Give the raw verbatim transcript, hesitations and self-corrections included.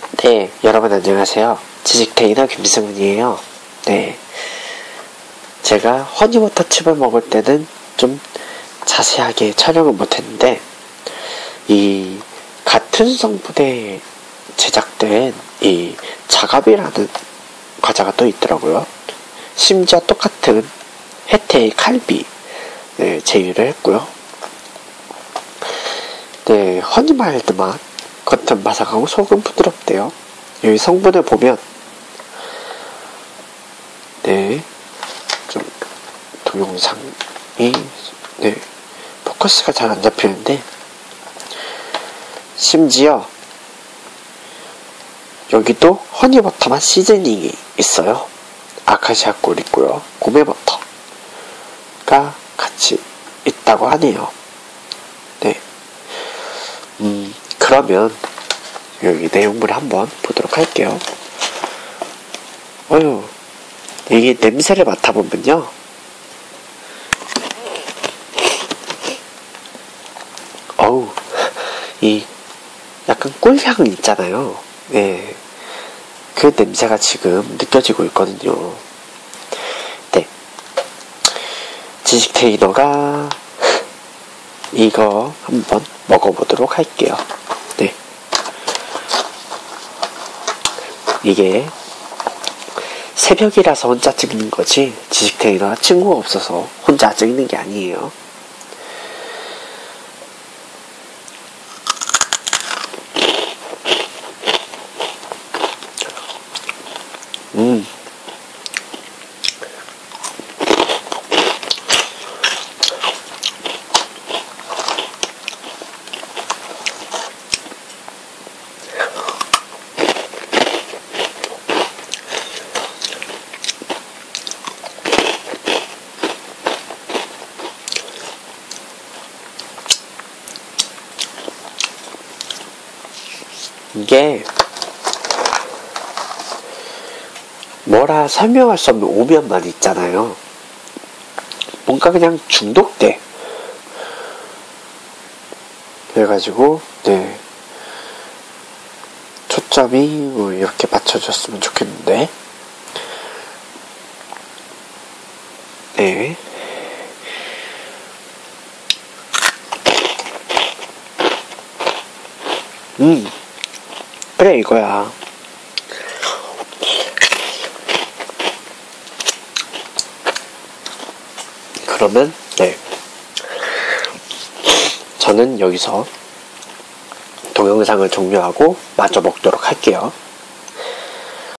네, 여러분 안녕하세요. 지식 트레이너 김승훈이에요. 네, 제가 허니버터칩을 먹을 때는 좀 자세하게 촬영을 못했는데 이 같은 성분에 제작된 이 자갑이라는 과자가 또 있더라고요. 심지어 똑같은 혜태의 칼비 네, 제휴를 했고요. 네, 허니마일드 맛, 겉은 바삭하고 속은 부드럽대요. 여기 성분을 보면 네, 좀 동영상이 네, 포커스가 잘 안 잡히는데 심지어 여기도 허니버터 맛 시즈닝이 있어요. 아카시아 꿀 있고요. 고메버터가 같이 있다고 하네요. 네. 음, 그러면 여기 내용물을 한번 보도록 할게요. 어휴, 이게 냄새를 맡아보면요. 어우, 이 약간 꿀향 있잖아요. 네. 그 냄새가 지금 느껴지고 있거든요. 네. 지식 트레이너가 이거 한번 먹어보도록 할게요. 네. 이게 새벽이라서 혼자 찍는 거지 지식 트레이너가 친구가 없어서 혼자 찍는 게 아니에요. 음. 이게 뭐라 설명할 수 없는 오면만 있잖아요. 뭔가 그냥 중독돼. 그래가지고 네, 초점이 뭐 이렇게 맞춰줬으면 좋겠는데 네. 음 그래 이거야. 그러면 네, 저는 여기서 동영상을 종료하고 마저 먹도록 할게요.